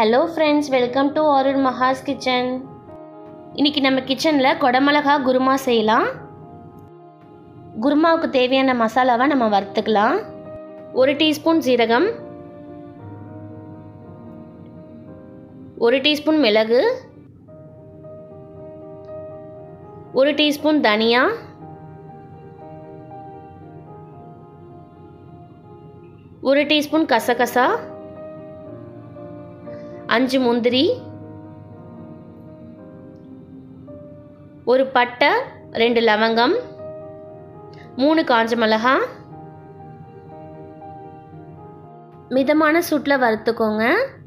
Hello friends, welcome to Arun Maha's kitchen. இன்னைக்கு நம்ம கிச்சன்ல கொடமிளகா குருமா செய்யலாம். குருமாவுக்கு தேவையான மசாலாவை நம்ம வறுத்துக்கலாம். 1 டீஸ்பூன் சீரகம், 1 டீஸ்பூன் மிளகு, 1 டீஸ்பூன் தனியா, 1 டீஸ்பூன் கசகசா, 5 முந்திரி, ஒரு பட்டை, 2 லவங்கம், 3 காஞ்ச மிளகாய். மிதமான சூட்டில் வறுத்துக்கோங்க.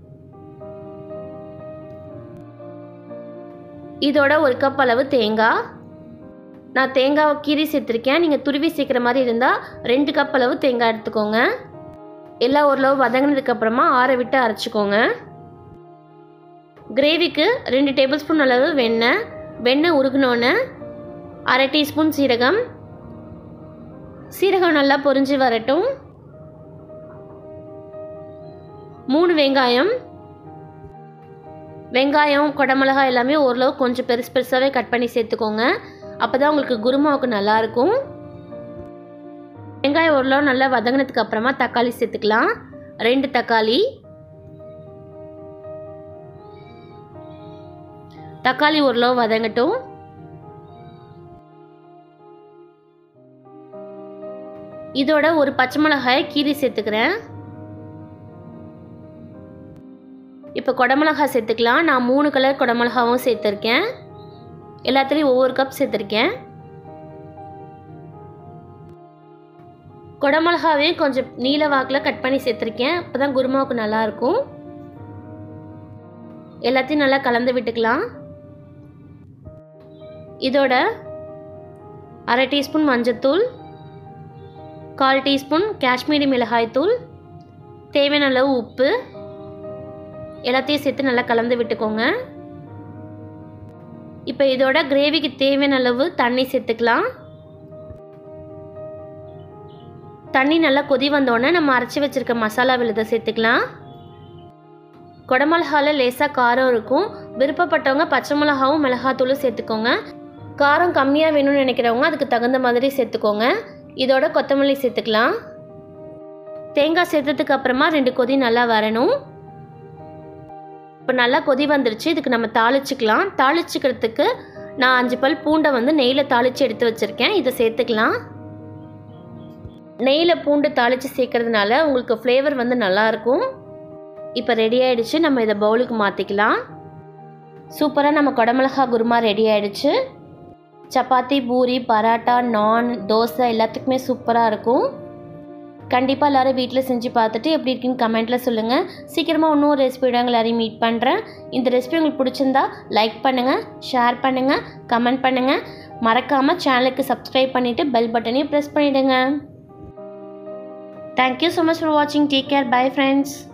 இதோட 1 கப் அளவு தேங்காய். நான் தேங்காவை கீரி சேர்த்துருக்கேன். நீங்கள் துருவி சேர்க்குற மாதிரி இருந்தால் 2 கப் அளவு தேங்காய் எடுத்துக்கோங்க. எல்லாம் ஓரளவு வதங்கினதுக்கப்புறமா ஆற விட்டு அரைச்சிக்கோங்க. கிரேவிக்கு 2 டேபிள் ஸ்பூன் அளவு வெண்ணெய் உருகினோன்னு 1/2 டீஸ்பூன் சீரகம். சீரகம் நல்லா பொரிஞ்சு வரட்டும். 3 வெங்காயம் கொடமிளகாய் எல்லாமே ஓரளவு கொஞ்சம் பெருசாகவே கட் பண்ணி சேர்த்துக்கோங்க. அப்போ தான் உங்களுக்கு குருமாவுக்கு நல்லாயிருக்கும். வெங்காயம் ஓரளவு நல்லா வதங்கினதுக்கு அப்புறமா தக்காளி சேர்த்துக்கலாம். 2 தக்காளி. தக்காளி ஓரளவு வதங்கட்டும். இதோட ஒரு பச்சை மிளகாயை கீரி சேர்த்துக்கிறேன். இப்போ கொடமிளகாய் சேர்த்துக்கலாம். நான் 3 கலர் கொடமிளகாவும் சேர்த்துருக்கேன். எல்லாத்துலேயும் ஒவ்வொரு கப் சேர்த்துருக்கேன். கொடமிளகாவையும் கொஞ்சம் நீல வாக்கில் கட் பண்ணி சேர்த்துருக்கேன். அப்போ தான் குருமாவுக்கு நல்லாயிருக்கும். எல்லாத்தையும் நல்லா கலந்து விட்டுக்கலாம். இதோட 1/2 டீஸ்பூன் மஞ்சத்தூள், 1/4 டீஸ்பூன் காஷ்மீரி மிளகாய் தூள், தேவையான அளவு உப்பு எல்லாத்தையும் சேர்த்து நல்லா கலந்து விட்டுக்கோங்க. இப்போ இதோட கிரேவிக்கு தேவையான அளவு தண்ணி சேர்த்துக்கலாம். தண்ணி நல்லா கொதி வந்தோடனே நம்ம அரைச்சி வச்சுருக்க மசாலா விழுதை சேர்த்துக்கலாம். கொடமிளகாவில் லேசாக காரம் இருக்கும். விருப்பப்பட்டவங்க பச்சை மிளகாவும் மிளகாத்தூளும் சேர்த்துக்கோங்க. காரம் கம்மியாக வேணும்னு நினைக்கிறவங்க அதுக்கு தகுந்த மாதிரி சேர்த்துக்கோங்க. இதோட கொத்தமல்லி சேர்த்துக்கலாம். தேங்காய் சேர்த்ததுக்கு அப்புறமா 2 கொதி நல்லா வரணும். இப்போ நல்லா கொதி வந்துருச்சு. இதுக்கு நம்ம தாளிச்சிக்கலாம். தாளிச்சிக்கிறதுக்கு நான் 5 பல் பூண்டை நெய்யில் தாளித்து எடுத்து வச்சுருக்கேன். இதை சேர்த்துக்கலாம். நெய்யில் பூண்டு தாளித்து சேர்க்கறதுனால உங்களுக்கு ஃப்ளேவர் நல்லாயிருக்கும். இப்போ ரெடி ஆகிடுச்சு. நம்ம இதை பவுலுக்கு மாற்றிக்கலாம். சூப்பராக நம்ம கொடமிளகா குருமா ரெடி ஆகிடுச்சு. சப்பாத்தி, பூரி, பராட்டா, நான், தோசை எல்லாத்துக்குமே சூப்பராக இருக்கும். கண்டிப்பாக எல்லோரும் வீட்டில் செஞ்சு பார்த்துட்டு எப்படி இருக்குன்னு கமெண்ட்டில் சொல்லுங்கள். சீக்கிரமாக இன்னும் ரெசிபியோட எல்லாரையும் மீட் பண்ணுறேன். இந்த ரெசிபி உங்களுக்கு பிடிச்சிருந்தா லைக் பண்ணுங்கள், ஷேர் பண்ணுங்கள், கமெண்ட் பண்ணுங்கள். மறக்காமல் சேனலுக்கு சப்ஸ்கிரைப் பண்ணிவிட்டு பெல் பட்டனையும் ப்ரெஸ் பண்ணிவிடுங்க. Thank you so much for watching. Take care. Bye friends.